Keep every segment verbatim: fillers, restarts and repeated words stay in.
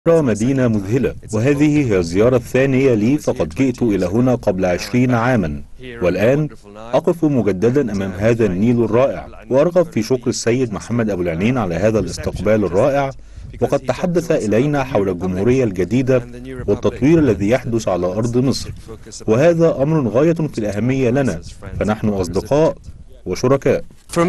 مدينة مذهلة، وهذه هي الزيارة الثانية لي، فقد جئت إلى هنا قبل عشرين عاما، والآن أقف مجددا أمام هذا النيل الرائع، وأرغب في شكر السيد محمد أبو العنين على هذا الاستقبال الرائع. وقد تحدث إلينا حول الجمهورية الجديدة والتطوير الذي يحدث على أرض مصر، وهذا أمر غاية في الأهمية لنا، فنحن أصدقاء وشركاء.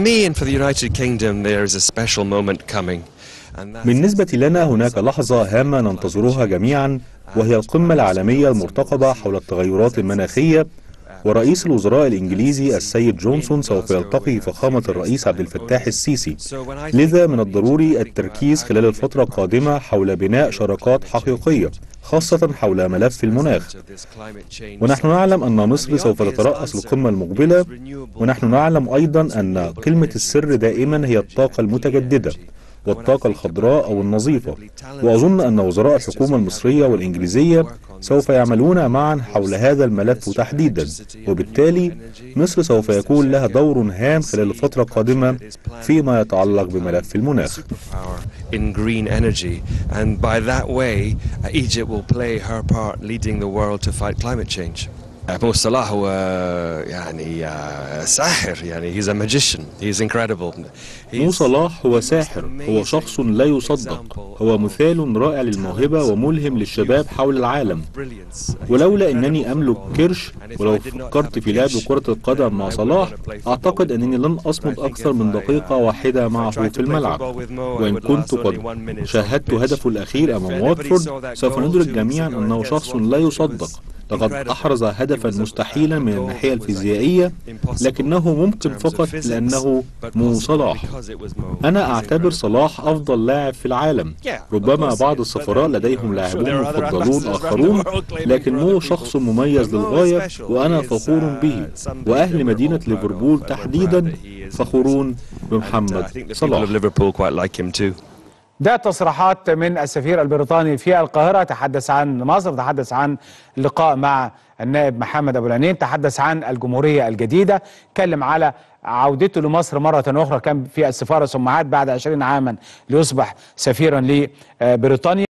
بالنسبة لنا هناك لحظة هامة ننتظرها جميعا، وهي القمة العالمية المرتقبة حول التغيرات المناخية، ورئيس الوزراء الإنجليزي السيد جونسون سوف يلتقي فخامة الرئيس عبد الفتاح السيسي. لذا من الضروري التركيز خلال الفترة القادمة حول بناء شراكات حقيقية، خاصة حول ملف المناخ. ونحن نعلم أن مصر سوف تترأس القمة المقبلة، ونحن نعلم أيضا أن كلمة السر دائما هي الطاقة المتجددة والطاقة الخضراء أو النظيفة، وأظن أن وزراء الحكومة المصرية والإنجليزية سوف يعملون معا حول هذا الملف تحديدا، وبالتالي مصر سوف يكون لها دور هام خلال الفترة القادمة فيما يتعلق بملف المناخ. مو صلاح هو يعني ساحر، يعني he's a magician, he's incredible. مو صلاح هو ساحر، هو شخص لا يصدق، هو مثال رائع للموهبة وملهم للشباب حول العالم. ولولا أنني أملك كرش، ولو فكرت في لعب كرة القدم مع صلاح، أعتقد أنني لن أصمد أكثر من دقيقة واحدة معه في الملعب. وإن كنت قد شاهدت هدفه الأخير أمام واتفورد، سوف ندرك جميعا أنه شخص لا يصدق. لقد أحرز هدفا مستحيلا من الناحية الفيزيائية، لكنه ممكن فقط لأنه مو صلاح. أنا أعتبر صلاح أفضل لاعب في العالم. ربما بعض السفراء لديهم لاعبون مفضلون آخرون، لكن مو شخص مميز للغاية، وأنا فخور به، وأهل مدينة ليفربول تحديدا فخورون بمحمد صلاح. ده تصريحات من السفير البريطاني في القاهرة، تحدث عن مصر، تحدث عن اللقاء مع النائب محمد أبو العنين، تحدث عن الجمهورية الجديدة، اتكلم على عودته لمصر مرة أخرى، كان في السفارة ثم عاد بعد عشرين عاما ليصبح سفيرا لبريطانيا.